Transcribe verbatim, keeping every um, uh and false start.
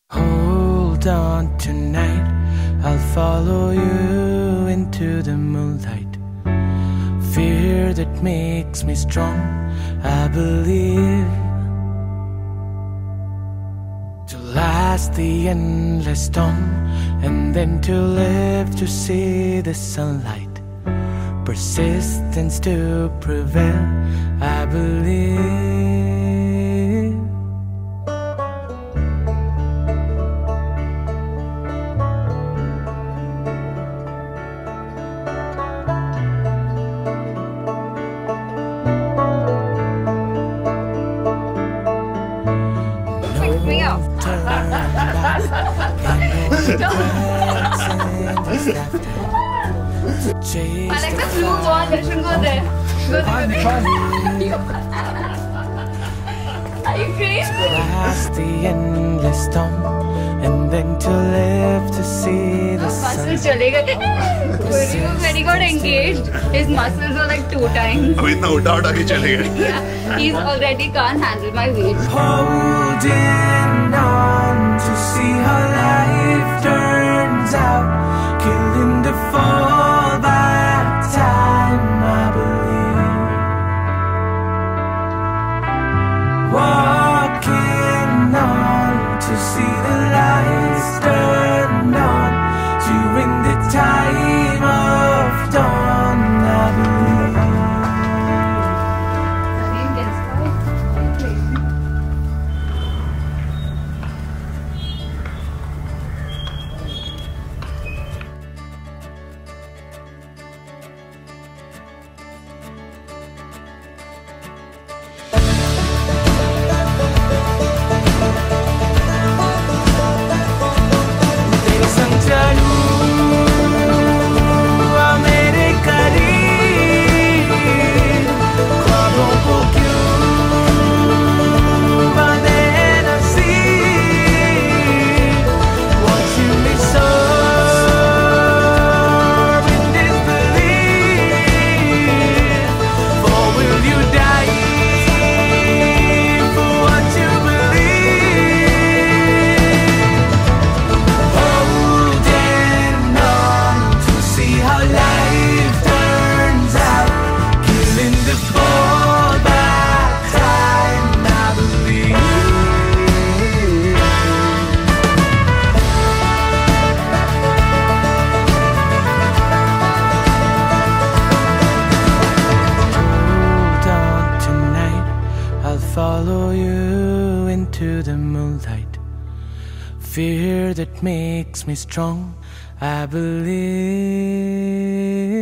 Hold on tonight, I'll follow you into the moonlight. Fear that makes me strong, I believe. To last the endless storm, and then to live to see the sunlight. Persistence to prevail, I believe. I like the blue ball. Darshan, go there. Go there. Are you crazy? Past the endless storm, and then to live to see the sun. Muscles chale gaye. When he got engaged, his muscles were like two times. अभी इतना उठा उठा के चले गए. Yeah, he's already can't handle my weight. Holding on to see how life turns out, killing the fall back time, I believe. Walking on to see the lights turn on, during the time of dawn, I believe. Follow you into the moonlight. Fear that makes me strong, I believe.